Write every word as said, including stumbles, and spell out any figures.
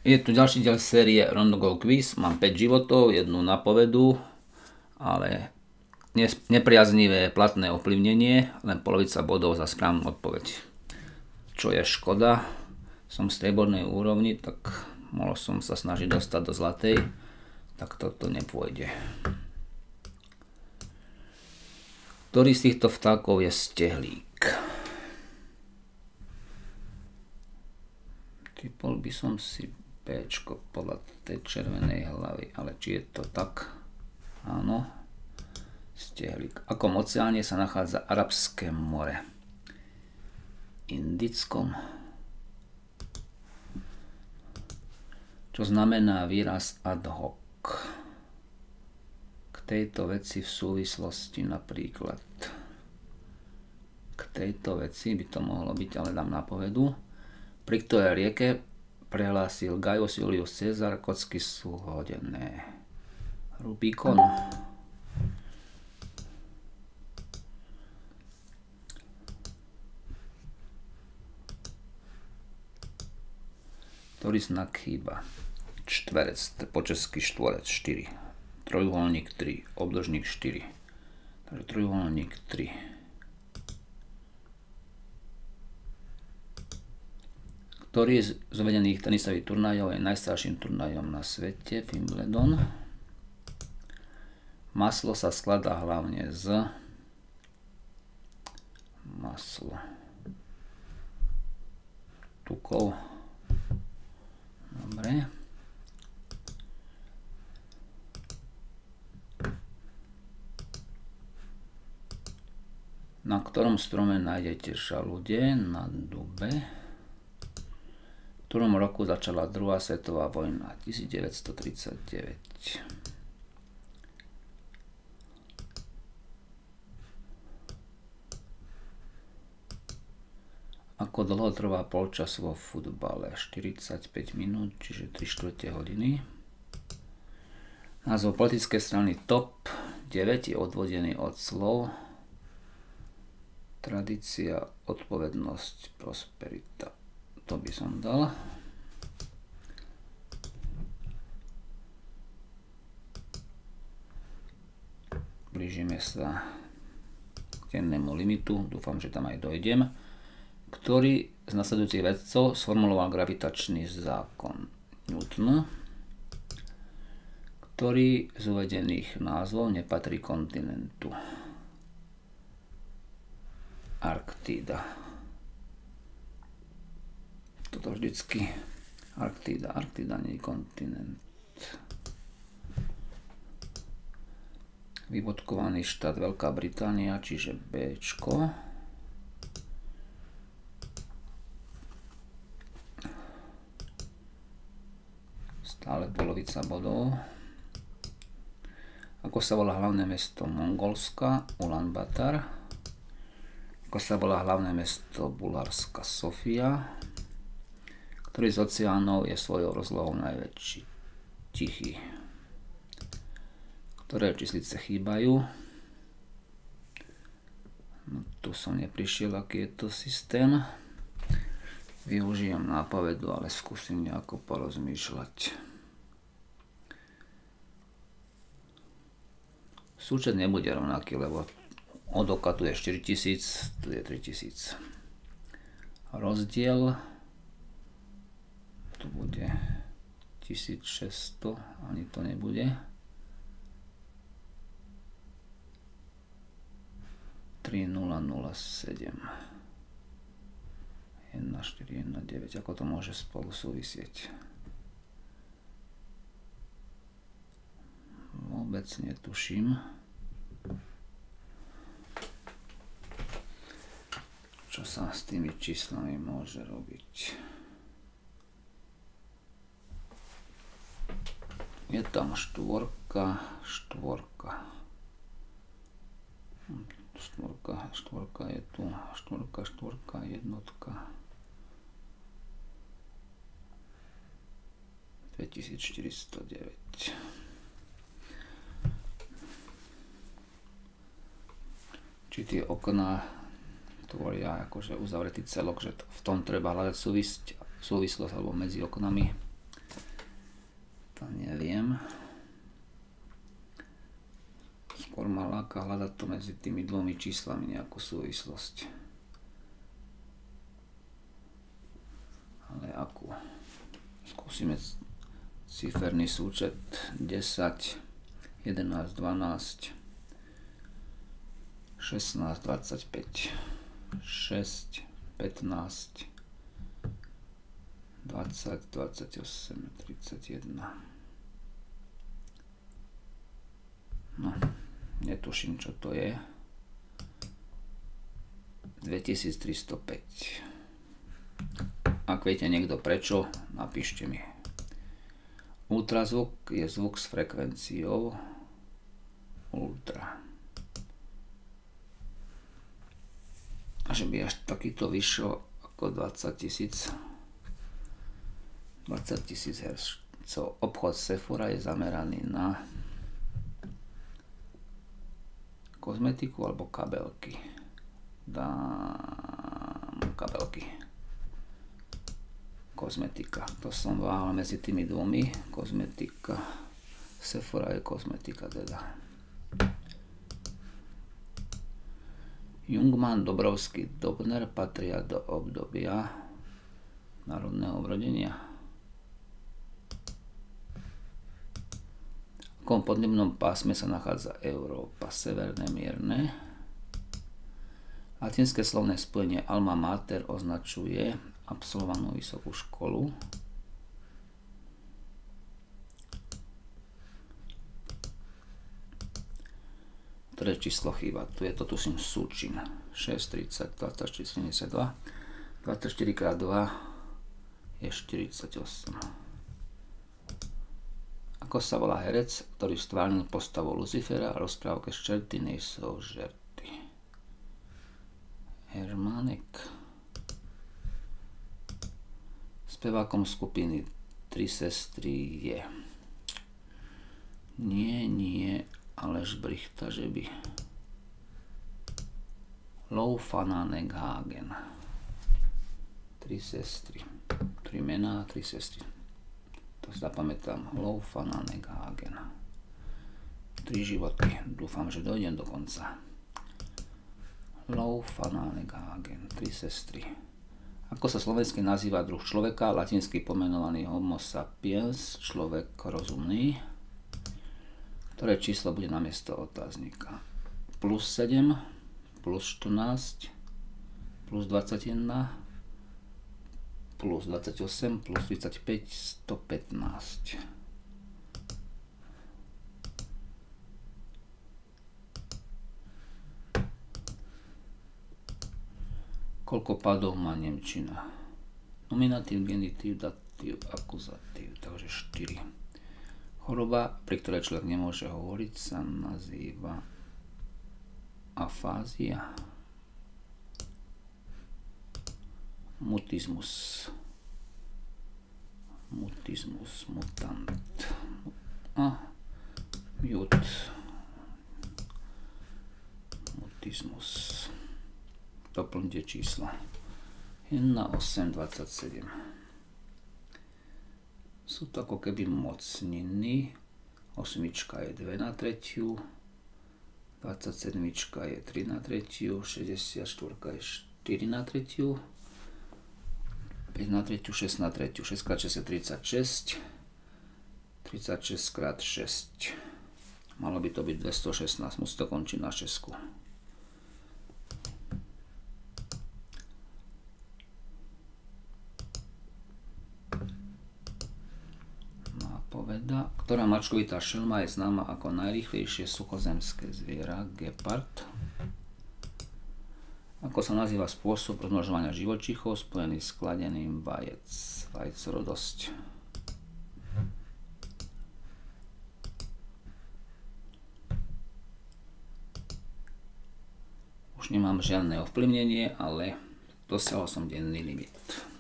Je tu ďalší diel série Rondogol Quiz. Mám päť životov, jednu napovedu, ale nepriaznivé platné ovplyvnenie, len polovica bodov za správnu odpoveď. Čo je škoda, som v striebornej úrovni, tak mohol som sa snažiť dostať do zlatej, tak toto nepôjde. Ktorý z týchto vtákov je stehlík? Typol by som si Péčko podľa tej červenej hlavy, ale či je to tak? Áno. Stehlík. V akom oceáne sa nachádza Arabské more? Indickom. Čo znamená výraz ad hoc? K tejto veci v súvislosti napríklad. K tejto veci by to mohlo byť, ale dám napovedu. Pri ktorej rieke prehlásil Gaius Julius Caesar, kocky sú hodené. Rubikon. Ktorý znak chýba? Štverec, po česky štvorec, štyri. Trojuholník tri, obdĺžnik štyri. Takže trojuholník tri. Ktorý z uvedených tenisových turnajov je najstarším turnajom na svete? Wimbledon. Maslo sa skladá hlavne z maslo tukov. Dobre. Na ktorom strome nájdete žalude? Na dube. V ktorom roku začala druhá svetová vojna? devätnásťtridsaťdeväť. Ako dlho trvá polčas vo futbale? štyridsaťpäť minút, čiže tri štvrte hodiny. Názov politickej strany TOP deväť je odvodený od slov tradícia, odpovednosť, prosperita. To by som dal. Blížime sa k dennému limitu. Dúfam, že tam aj dojdem. Ktorý z nasledujúcich vedcov sformuloval gravitačný zákon? Newton. Ktorý z uvedených názvov nepatrí kontinentu? Arktída. Toto vždycky Arktída. Arktída nie je kontinent. Vybodkovaný štát Veľká Británia, čiže Bčko. Stále polovica bodov. Ako sa volá hlavné mesto Mongolska? Ulan-Batar. Ako sa volá hlavné mesto Bulharska? Sofia. Ktorý z oceánov je svojou rozlohou najväčší? Tichý. Ktoré číslice chýbajú? No, tu som neprišiel, aký je to systém. Využijem nápovedu, ale skúsim nejako porozmýšľať. Súčet nebude rovnaký, lebo od oka tu je štyritisíc, tu je tritisíc. Rozdiel tu bude tisícšesťsto, ani to nebude. tri nula nula sedem. jedna štyri jedna deväť. Ako to môže spolu súvisieť? Vôbec netuším. Čo sa s tými číslami môže robiť? Je tam štvorka, štvorka. Štvorka, štvorka je tu. Štvorka, štvorka, jednotka. dvetisícštyristodeväť. Či tie okná tvoria akože uzavretý celok, že v tom treba hľadať súvislosť alebo medzi oknami. To neviem. Skôr ma láka hľadať to medzi tými dvomi číslami nejakú súvislosť. Ale akú? Skúsime ciferný súčet desať, jedenásť, dvanásť, šestnásť, dvadsaťpäť, šesť, pätnásť, dvadsať, dvadsaťosem, tridsaťjeden. No, netuším, čo to je. dvetisíctristopäť. Ak viete niekto prečo, napíšte mi. Ultrazvuk je zvuk s frekvenciou ultra. A že by až takýto vyšlo ako dvadsať tisíc dvadsať tisíc hertzov. Obchod Sephora je zameraný na kozmetiku alebo kabelky. Dám kabelky. Kozmetika. To som váhal medzi tými dvomi. Kozmetika. Sephora je kozmetika teda. Jungmann, Dobrovský, Dobner patria do obdobia národného obrodenia. V akom podnebnom pásme sa nachádza Európa? Severné, mierne. Latinské slovné spojenie alma mater označuje absolvovanú vysokú školu. Ktoré číslo chýba? Tu je to, tuším, súčin. šesť, tridsať, dvadsaťštyri, sedemdesiatdva. dvadsaťštyri krát dva je štyridsaťosem. Ako sa volá herec, ktorý stvárnil postavu Lucifera a rozprávke z Čerty nejsou žerty? Hermánek. Spevákom skupiny Tri sestry je nie, nie, Aleš Brichta, že by Lou Fananek Hagen. Tri sestry. Tri mená, tri sestry. To si zapamätám. Lou Fananek Hagen. Tri životy. Dúfam, že dojdem do konca. Lou Fananek Hagen. Tri sestry. Ako sa slovensky nazýva druh človeka, latinsky pomenovaný Homo sapiens, človek rozumný? Ktoré číslo bude namiesto otáznika? Plus sedem, plus štrnásť, plus dvadsaťjeden, plus dvadsaťosem, plus tridsaťpäť, stopätnásť. Koľko pádov má nemčina? Nominatív, genitív, datív, akuzatív, takže štyri. Choroba, pri ktorej človek nemôže hovoriť, sa nazýva afázia. Mutizmus. Mutizmus, mutant. A mut. Mutizmus. Doplňte čísla. jeden, osem, dvadsaťsedem. Sú to ako keby mocniny. Osmička je dva na tretiu. dvadsaťsedmička je tri na tretiu. šesťdesiatštyri je štyri na tretiu. päť na tretiu, šesť na tretiu. šesť krát šesť je tridsaťšesť. tridsaťšesť krát šesť. Malo by to byť dvestošestnásť. Musí to končiť na šesť. Poveda, ktorá mačkovitá šelma je známa ako najrýchlejšie suchozemské zviera, gepard. Ako sa nazýva spôsob rozmnožovania živočíchov spojený s kladením vajec, vajcorodosť. Už nemám žiadne ovplyvnenie, ale dosiahol som denný limit.